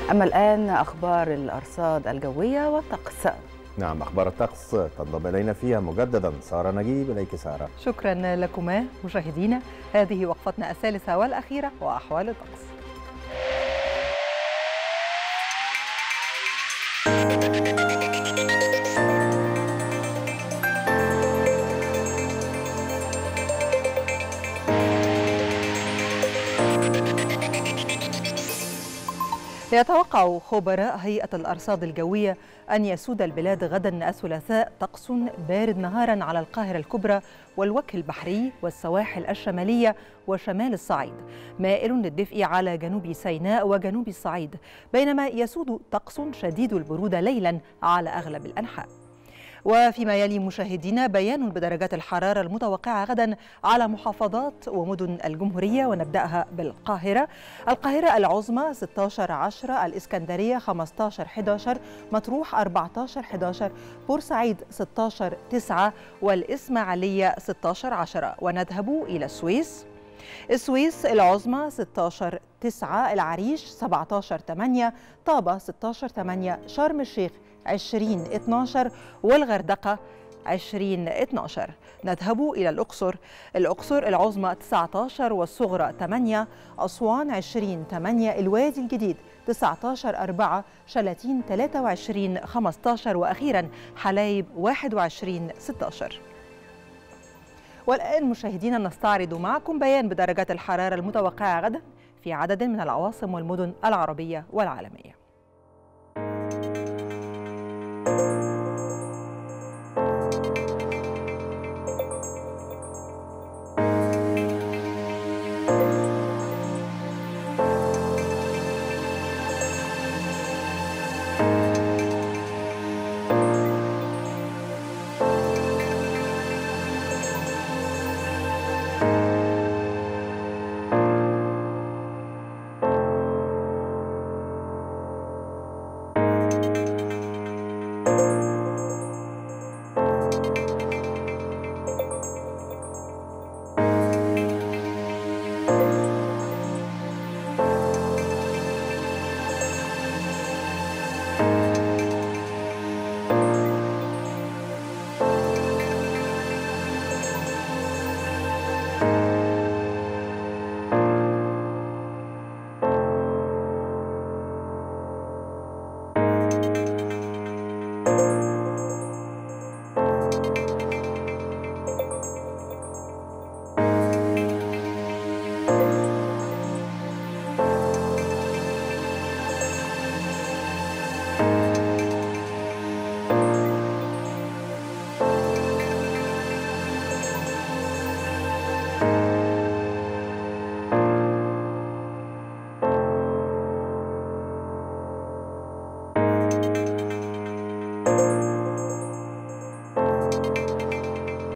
أما الآن أخبار الأرصاد الجوية والطقس. نعم، أخبار الطقس تنضم إلينا فيها مجددا سارة نجيب. إليك سارة. شكرا لكما مشاهدينا، هذه وقفتنا الثالثة والأخيرة وأحوال الطقس. يتوقع خبراء هيئة الأرصاد الجوية أن يسود البلاد غدا الثلاثاء طقس بارد نهارا على القاهرة الكبرى والوجه البحري والسواحل الشمالية وشمال الصعيد، مائل للدفء على جنوب سيناء وجنوب الصعيد، بينما يسود طقس شديد البرودة ليلا على أغلب الأنحاء. وفيما يلي مشاهدينا بيان بدرجات الحرارة المتوقعة غدا على محافظات ومدن الجمهورية، ونبدأها بالقاهرة. القاهرة العظمى 16-10، الإسكندرية 15-11، مطروح 14-11، بورسعيد 16-9، والإسماعيلية 16-10. ونذهب إلى السويس العظمى 16-9، العريش 17-8، طابة 16-8، شرم الشيخ 20-12، والغردقة 20-12. نذهب إلى الأقصر العظمى 19 والصغرى 8، أسوان 20-8، الوادي الجديد 19-4، شلاتين 23-15، وأخيرا حلايب 21-16. والآن مشاهدينا نستعرض معكم بيان بدرجات الحرارة المتوقعة غدا في عدد من العواصم والمدن العربية والعالمية.